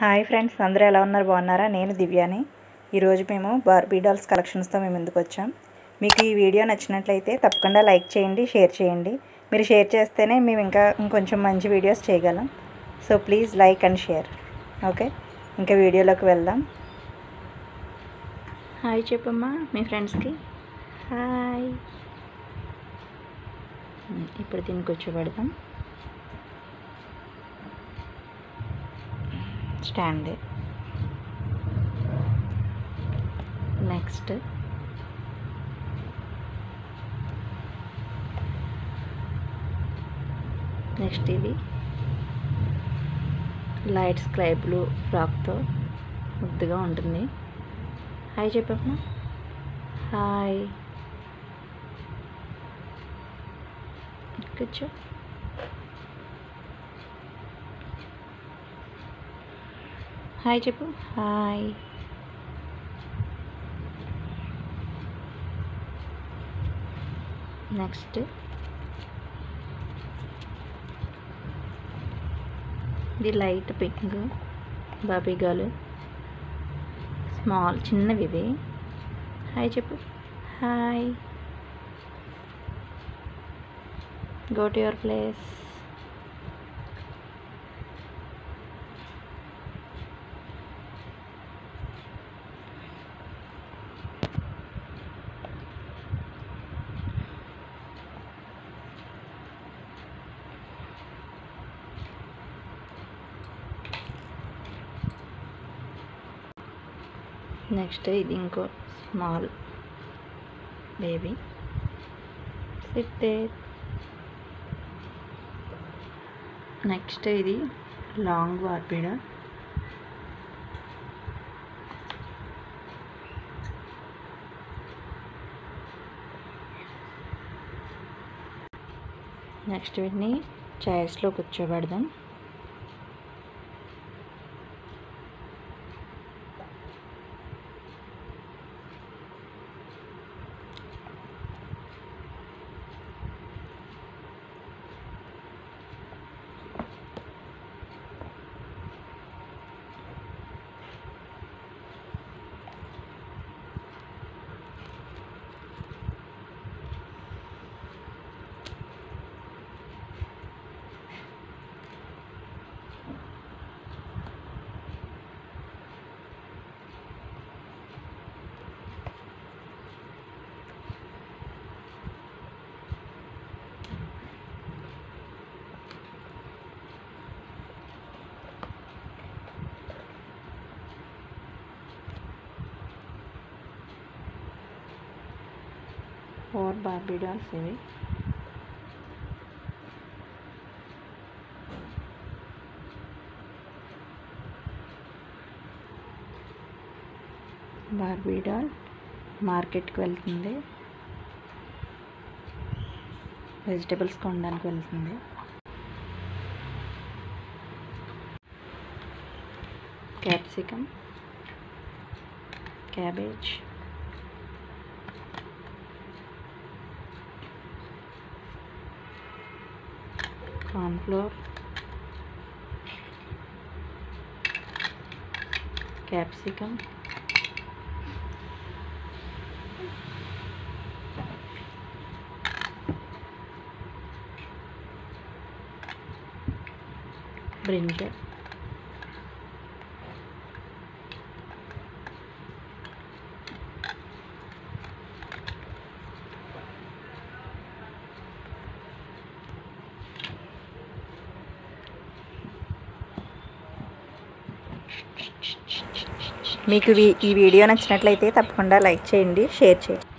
Hi friends, అందరూ ఎలా ఉన్నారు? బాగున్నారా? నేను దివ్యాని. ఈరోజు మేము బార్బీడాల్స్ కలెక్షన్స్తో మేము ముందుకు వచ్చాం. మీకు ఈ వీడియో నచ్చినట్లయితే తప్పకుండా లైక్ చేయండి, షేర్ చేయండి. మీరు షేర్ చేస్తేనే మేము ఇంకొంచెం మంచి వీడియోస్ చేయగలం. So please like and share. Okay, ఇంకా వీడియోలోకి వెళ్దాం. హాయ్ చెప్పమ్మా మీ ఫ్రెండ్స్కి. హాయ్. ఇప్పుడు దీన్ని కూర్చోబెడదాం. స్టాండ్. నెక్స్ట్ ఇది లైట్ స్కై బ్లూ ఫ్రాక్తో ముద్దుగా ఉంటుంది. హాయ్ చెప్పమ్మా. హాయ్. కూర్చో. హాయ్ చెప్పు. హాయ్. నెక్స్ట్ ఇది లైట్ పింక్ బాబీ గర్ల్, స్మాల్ చిన్నవి ఇవి. హాయ్ చెప్పు. Hi. Go to your place. Next ఇది ఇంకో small baby. Sit there. Next ఇది లాంగ్ బార్బీడా. నెక్స్ట్ వీటిని చైర్స్లో కూర్చోబెడదాం. और बार्बीडॉल्स ఇవి. బార్బీడాల్ మార్కెట్కి వెళ్తుంది, వెజిటబుల్స్ కొనడానికి వెళ్తుంది. Capsicum, cabbage, cornflour, capsicum, brinjal, మీకు ఈ వీడియో నచ్చినట్లయితే తప్పకుండా లైక్ చేయండి, షేర్ చేయండి.